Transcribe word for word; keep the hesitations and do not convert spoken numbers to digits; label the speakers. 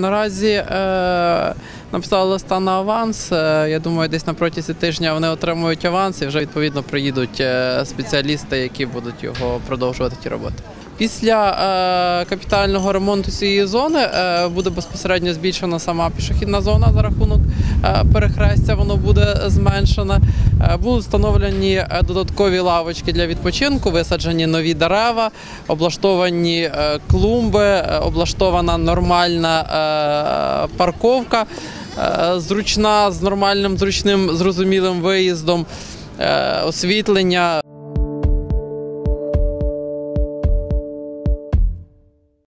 Speaker 1: Наразі е, написали листа на аванс. Е, я думаю, десь на протязі тижня вони отримують аванс і вже відповідно приїдуть е, спеціалісти, які будуть його продовжувати ті роботи. Після е, капітального ремонту цієї зони е, буде безпосередньо збільшена сама пішохідна зона за рахунок е, перехрестя, воно буде зменшене. Е, будуть встановлені додаткові лавочки для відпочинку, висаджені нові дерева, облаштовані е, клумби, е, облаштована нормальна е, парковка, е, зручна, з нормальним, зручним, зрозумілим виїздом. Освітлення,